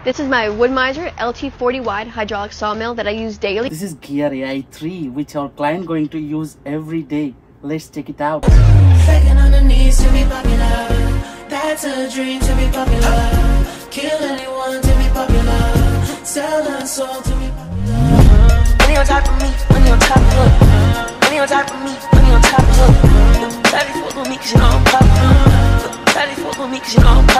This is my Wood-Mizer LT40 wide hydraulic sawmill that I use daily. This is Gear AI 3, which our client going to use every day. Let's check it out. Begging on the knees to be popular. That's a dream to be popular. Kill anyone to be popular. Sell our soul to be popular. Money on top of me, money on top of her. Money on top of me, money on top of her. Daddy fuck with me cause you know I'm popular. Daddy fuck with me cause you know I'm popular.